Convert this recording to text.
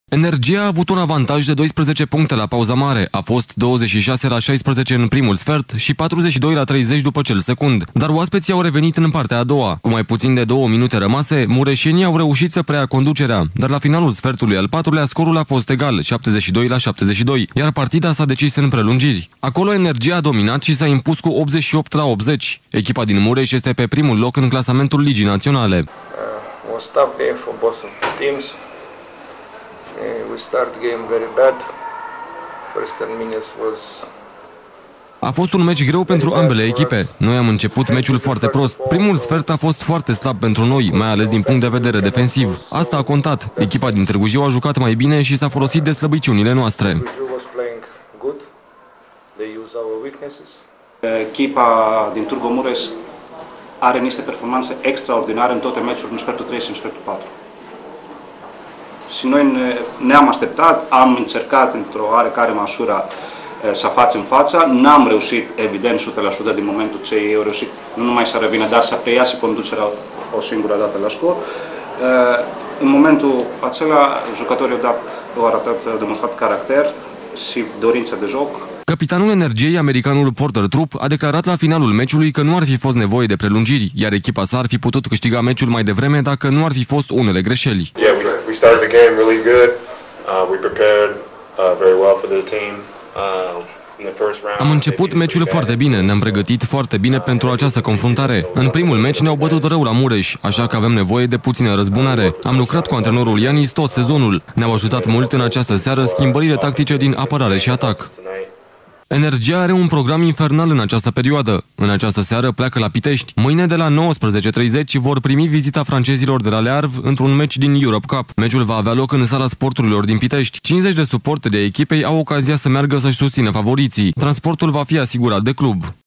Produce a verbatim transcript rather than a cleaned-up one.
Energia a avut un avantaj de doisprezece puncte la pauza mare, a fost douăzeci și șase la șaisprezece în primul sfert și patruzeci și doi la treizeci după cel secund, dar oaspeții au revenit în partea a doua. Cu mai puțin de două minute rămase, mureșenii au reușit să preia conducerea, dar la finalul sfertului al patrulea scorul a fost egal, șaptezeci și doi la șaptezeci și doi, iar partida s-a decis în prelungiri. Acolo Energia a dominat și s-a impus cu optzeci și opt la optzeci. Echipa din Mureș este pe primul loc în clasamentul Ligii Naționale. Uh, was tough game for both of the teams. We start game very bad. First ten minutes was A fost un meci greu pentru ambele echipe. Noi am început meciul foarte prost. Primul sfert a fost foarte slab pentru noi, mai ales din punct de vedere defensiv. Asta a contat. Echipa din Târgu Jiu a jucat mai bine și s-a folosit de slăbiciunile noastre. Echipa din Târgu Mureș are niște performanțe extraordinare în toate meciurile, în sfertul trei și în sfertul patru. Și noi ne-am așteptat, am încercat într-o oarecare măsură să facem fața, n-am reușit, evident, o sută la sută din momentul ce ei au reușit nu numai să revină, dar să preiasă conducerea o singură dată la scor. În momentul acela, jucătorii au, dat, au arătat, au demonstrat caracter și dorință de joc. Capitanul Energiei, americanul Porter Troop, a declarat la finalul meciului că nu ar fi fost nevoie de prelungiri, iar echipa sa ar fi putut câștiga meciul mai devreme dacă nu ar fi fost unele greșeli. Yeah, we, we started the game really good. Uh, we prepared uh, very well for the team. Uh, Am început meciul foarte bine, ne-am pregătit foarte bine pentru această confruntare. În primul meci ne-au bătut rău la Mureș, așa că avem nevoie de puțină răzbunare. Am lucrat cu antrenorul Ianis tot sezonul. Ne-au ajutat mult în această seară schimbările tactice din apărare și atac. Energia are un program infernal în această perioadă. În această seară pleacă la Pitești. Mâine de la nouăsprezece treizeci vor primi vizita francezilor de la Le Havre într-un meci din Europe Cup. Meciul va avea loc în sala sporturilor din Pitești. cincizeci de suporteri de echipei au ocazia să meargă să-și susțină favoriții. Transportul va fi asigurat de club.